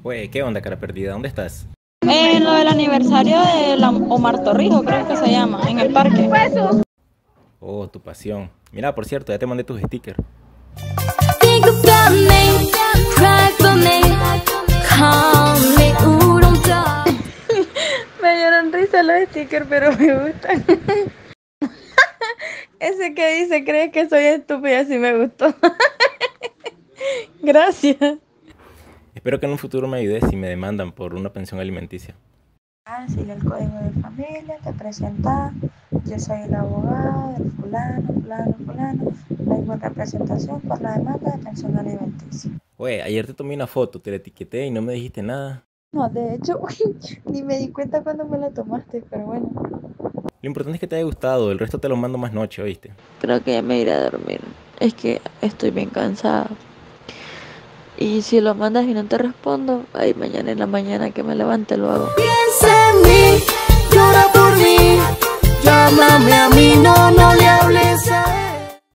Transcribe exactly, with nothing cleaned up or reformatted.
Güey, ¿qué onda, cara perdida? ¿Dónde estás? En lo del aniversario de la Omar Torrijos, creo que se llama, en el parque. Oh, tu pasión. Mira, por cierto, ya te mandé tus stickers. Think about me, cry for me, call me oodle dog. Me dieron risa los stickers, pero me gustan. Ese que dice, cree que soy estúpida, sí me gustó. Gracias. Espero que en un futuro me ayudes si me demandan por una pensión alimenticia. Ah, sigue el código de familia, te presentas, yo soy el abogado del fulano, fulano, fulano, vengo en representación por la demanda de pensión alimenticia. Güey, ayer te tomé una foto, te la etiqueté y no me dijiste nada. No, de hecho, ni me di cuenta cuando me la tomaste, pero bueno. Lo importante es que te haya gustado, el resto te lo mando más noche, ¿oíste? Creo que ya me iré a dormir. Es que estoy bien cansada. Y si lo mandas y no te respondo, ahí mañana en la mañana que me levante lo hago. Piensa en mí.